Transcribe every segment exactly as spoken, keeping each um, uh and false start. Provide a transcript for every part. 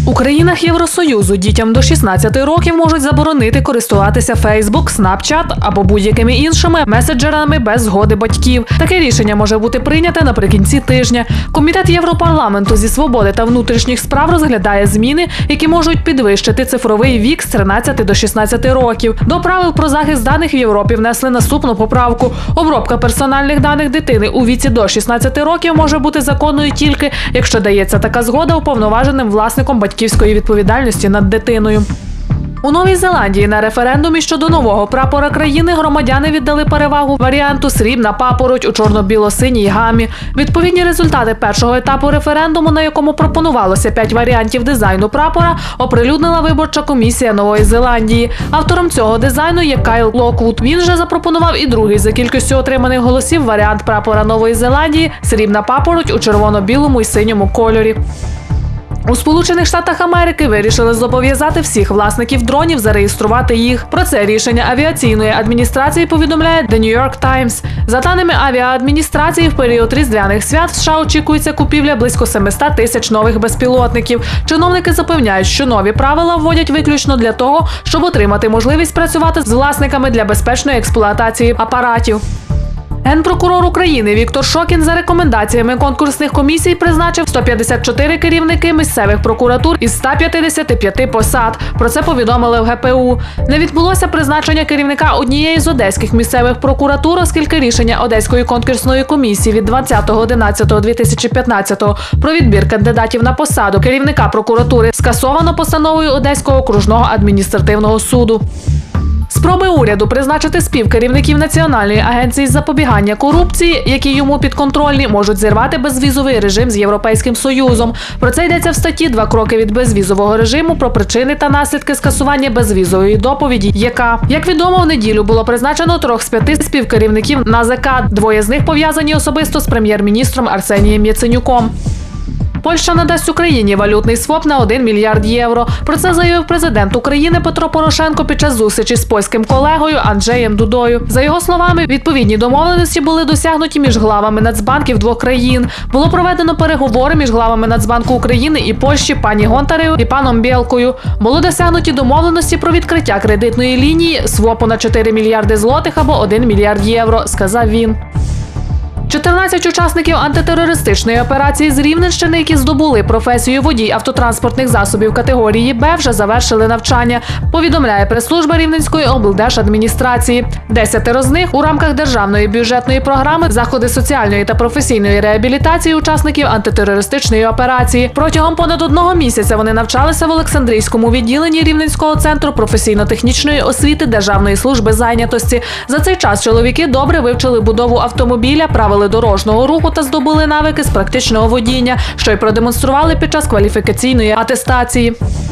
У країнах Євросоюзу дітям до шістнадцяти років можуть заборонити користуватися Facebook, Snapchat або будь-якими іншими меседжерами без згоди батьків. Таке рішення може бути прийняте наприкінці тижня. Комітет Європарламенту зі свободи та внутрішніх справ розглядає зміни, які можуть підвищити цифровий вік з тринадцяти до шістнадцяти років. До правил про захист даних в Європі внесли наступну поправку. Обробка персональних даних дитини у віці до шістнадцяти років може бути законною тільки, якщо дається така згода уповноваженим власником батьківської відповідальності над дитиною. У Новій Зеландії на референдумі щодо нового прапора країни громадяни віддали перевагу варіанту «Срібна папороть» у чорно-біло-синій гамі. Відповідні результати першого етапу референдуму, на якому пропонувалося п'ять варіантів дизайну прапора, оприлюднила виборча комісія Нової Зеландії. Автором цього дизайну є Кайл Локвуд. Він же запропонував і другий за кількістю отриманих голосів варіант прапора Нової Зеландії «Срібна папороть» у червоно-білому і синьому кольорі. У Сполучених Штатах Америки вирішили зобов'язати всіх власників дронів зареєструвати їх. Про це рішення авіаційної адміністрації повідомляє The New York Times. За даними авіаадміністрації, в період різдвяних свят в США очікується купівля близько семисот тисяч нових безпілотників. Чиновники запевняють, що нові правила вводять виключно для того, щоб отримати можливість працювати з власниками для безпечної експлуатації апаратів. Генпрокурор України Віктор Шокін за рекомендаціями конкурсних комісій призначив сто п'ятдесят чотири керівники місцевих прокуратур із ста п'ятдесяти п'яти посад. Про це повідомили в ге пе у. Не відбулося призначення керівника однієї з одеських місцевих прокуратур, оскільки рішення Одеської конкурсної комісії від двадцятого одинадцятого дві тисячі п'ятнадцятого про відбір кандидатів на посаду керівника прокуратури скасовано постановою Одеського окружного адміністративного суду. Спроби уряду призначити співкерівників Національної агенції з запобігання корупції, які йому підконтрольні, можуть зірвати безвізовий режим з Європейським Союзом. Про це йдеться в статті «Два кроки від безвізового режиму» про причини та наслідки скасування безвізової доповіді, яка, як відомо, в неділю було призначено трьох з п'яти співкерівників ен а зе ка. Двоє з них пов'язані особисто з прем'єр-міністром Арсенієм Яценюком. Польща надасть Україні валютний своп на один мільярд євро. Про це заявив президент України Петро Порошенко під час зустрічі з польським колегою Анджеєм Дудою. За його словами, відповідні домовленості були досягнуті між главами нацбанків двох країн. Було проведено переговори між главами Нацбанку України і Польщі пані Гонтарею і паном Бєлкою. Було досягнуті домовленості про відкриття кредитної лінії свопу на чотири мільярди злотих або один мільярд євро, сказав він. чотирнадцять учасників антитерористичної операції з Рівненщини, які здобули професію водій автотранспортних засобів категорії Б, вже завершили навчання, повідомляє прес-служба Рівненської облдержадміністрації. Десятеро з них у рамках державної бюджетної програми «Заходи соціальної та професійної реабілітації учасників антитерористичної операції». Протягом понад одного місяця вони навчалися в Олександрійському відділенні Рівненського центру професійно-технічної освіти Державної служби зайнятості. За цей час чоловіки добре вивчили будову автомобіля, правила дорожнього руху та здобули навики з практичного водіння, що й продемонстрували під час кваліфікаційної атестації.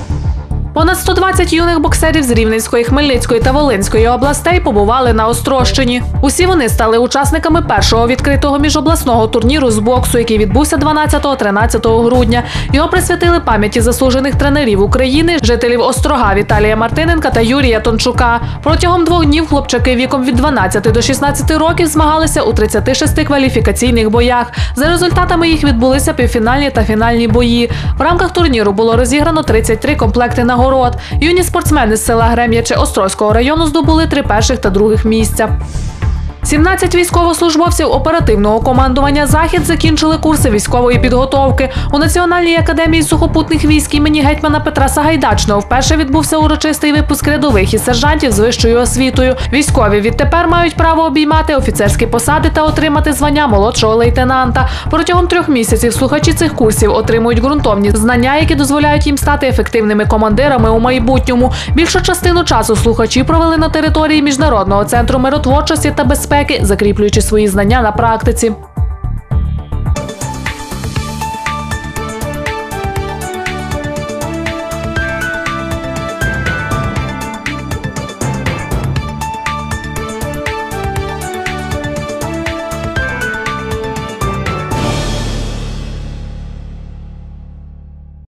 Понад сто двадцять юних боксерів з Рівненської, Хмельницької та Волинської областей побували на Острощині. Усі вони стали учасниками першого відкритого міжобласного турніру з боксу, який відбувся дванадцятого-тринадцятого грудня. Його присвятили пам'яті заслужених тренерів України, жителів Острога Віталія Мартиненка та Юрія Тончука. Протягом двох днів хлопчаки віком від дванадцяти до шістнадцяти років змагалися у тридцяти шести кваліфікаційних боях. За результатами їх відбулися півфінальні та фінальні бої. В рамках турніру було розіграно тридцять три комплекти нагород. Юні спортсмени з села Грем'яче Острозького району здобули три перших та других місця. сімнадцять військовослужбовців оперативного командування «Захід» закінчили курси військової підготовки. У Національній академії сухопутних військ імені гетьмана Петра Сагайдачного вперше відбувся урочистий випуск рядових і сержантів з вищою освітою. Військові відтепер мають право обіймати офіцерські посади та отримати звання молодшого лейтенанта. Протягом трьох місяців слухачі цих курсів отримують ґрунтовні знання, які дозволяють їм стати ефективними командирами у майбутньому. Більшу частину часу слухачі провели на території Міжнародного центру миротворчості та безпеки, закріплюючи свої знання на практиці.